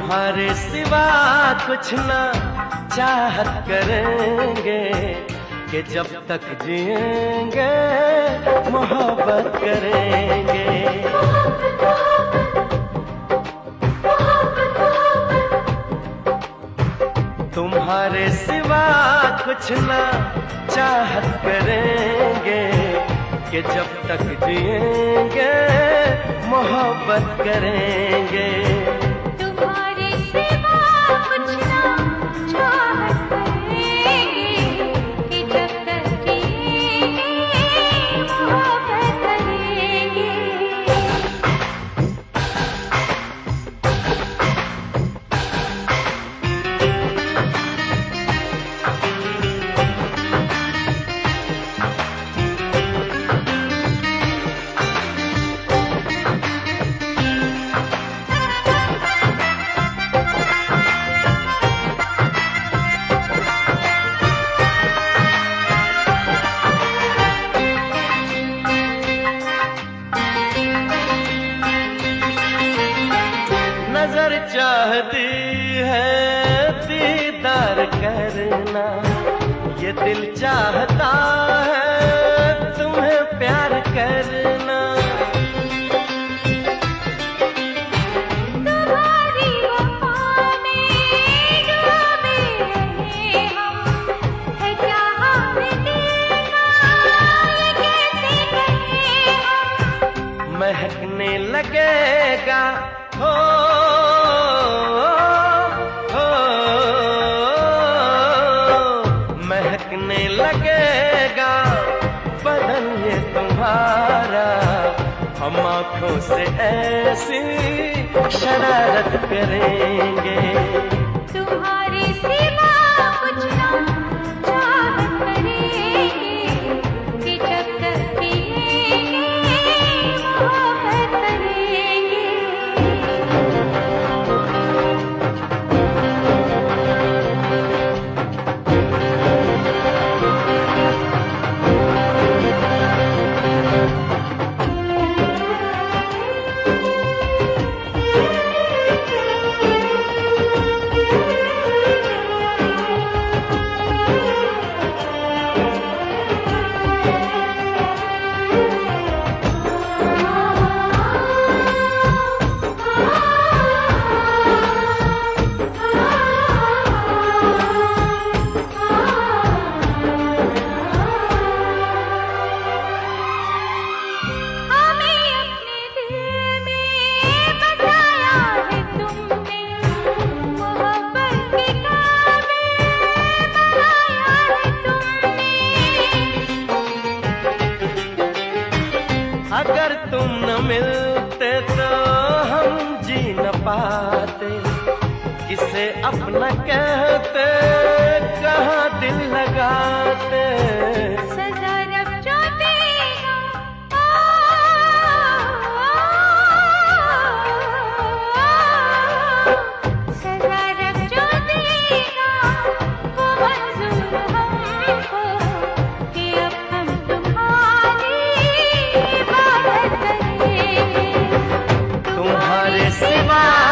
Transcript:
तुम्हारे सिवा कुछ ना चाहत करेंगे कि जब तक जिएंगे मोहब्बत करेंगे। तुम्हारे सिवा कुछ ना चाहत करेंगे कि जब तक जिएंगे मोहब्बत करेंगे। तुम्हारे सिवा कुछ ना चाहत करेंगे कि जब तक जिएंगे मोहब्बत करेंगे। नजर चाहती है दीदार करना, ये दिल चाहता है तुम्हें प्यार करना। तुम्हारी वफा में डूबे रहे हम, है क्या हमें देना ये कैसे कहें हम। महकने लगेगा हो महकने लगेगा बदन ये तुम्हारा, हम आँखों से ऐसी शरारत करेंगे। तुम्हारे सिवा कुछ ना चाहत करेंगे कि जब तक जिएंगे मोहब्बत करेंगे। अगर तुम न मिलते तो हम जी न पाते, किसे अपना कहते कहाँ दिल लगाते। सजा रब जो देगा सजा रब जो देगा वो मंजूर हमको कि अब हम तुम्हारी इबादत करेंगे। तुम्हारे सिवा